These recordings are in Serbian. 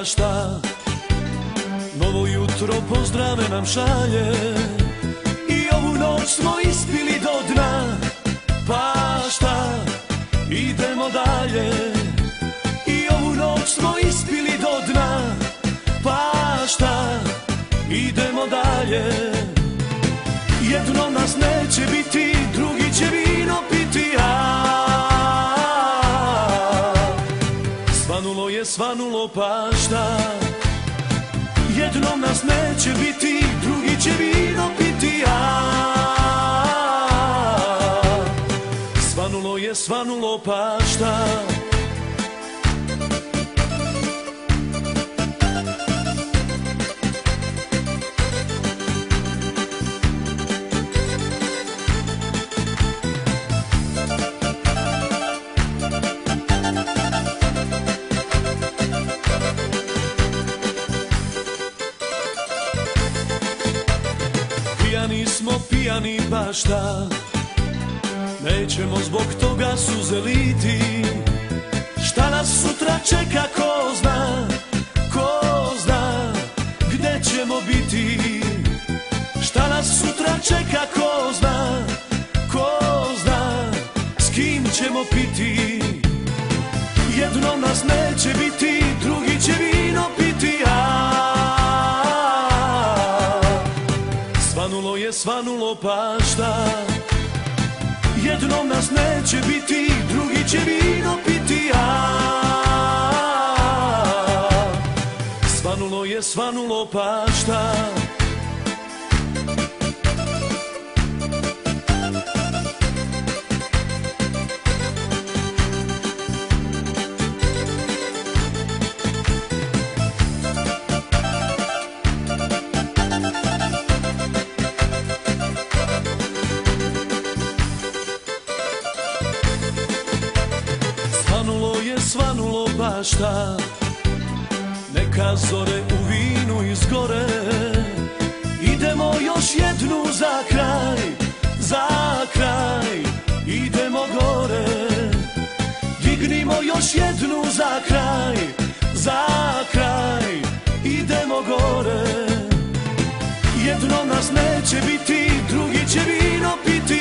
šta. Novo jutro pozdrave nam šalje i ovu noć smo ispili do dna. Pa šta, idemo dalje. I ovu noć smo ispili do dna. Pa šta, idemo dalje. Jednom nas neće biti, drugi će vino piti. Svanulo je svanulo, pa šta. Jednom nas neće biti, drugi će vino piti. Svanulo je svanulo, pa šta. Pijani smo pijani, pa šta. Nećemo zbog toga suze liti. Šta nas sutra čeka, ko zna. Ko zna gde ćemo biti. Šta nas sutra čeka, ko zna. Ko zna s kim ćemo piti. Jednom nas neće biti, drugi će vino piti. Svanulo je svanulo, pa šta. Jednom nas neće biti, drugi će vino piti. Svanulo je svanulo, pa šta. Svanulo je svanulo, pa šta. Neka zore u vinu izgore. Idemo još jednu za kraj. Za kraj idemo gore. Dignimo još jednu za kraj. Za kraj idemo gore. Jednom nas neće biti, drugi će vino piti.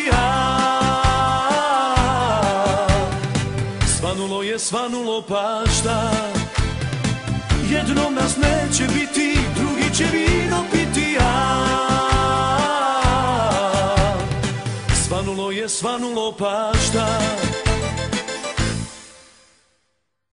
Svanulo je svanulo, pa šta. Jednom nas neće biti, drugi će vino piti. Svanulo je svanulo, pa šta.